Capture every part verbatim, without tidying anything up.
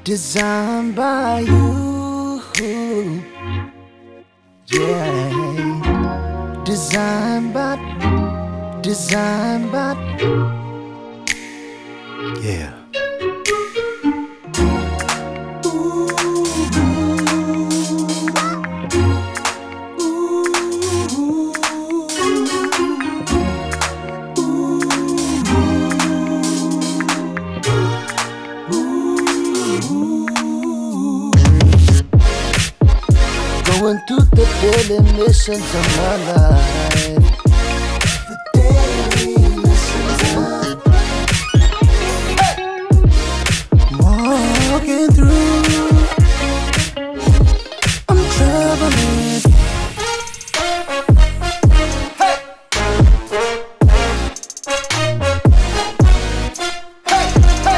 designed by you. Yeah, designed by, designed by, yeah. Going through the daily missions of my life. The daily missions of walking through. I'm traveling. Hey. Hey, hey.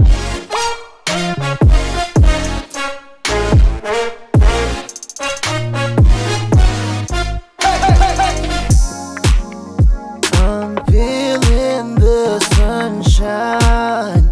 Sunshine,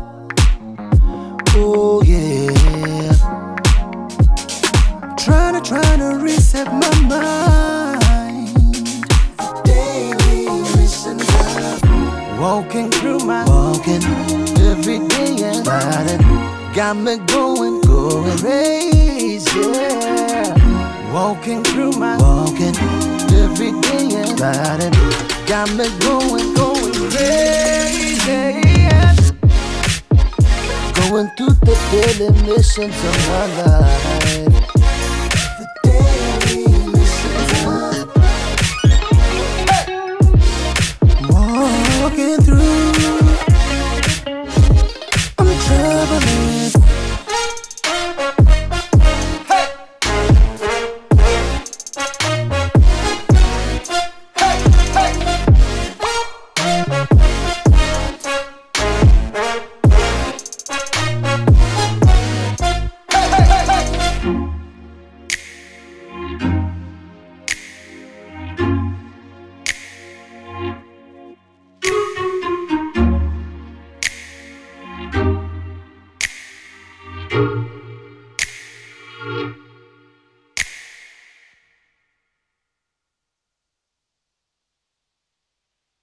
oh yeah. Trying to, trying to reset my mind. Daily missions of walking through my, walking every day and riding. Got me going, going crazy. Yeah. Walking through my, walking every day and riding. Got me going, going crazy. Yeah. Going through the daily missions of my life.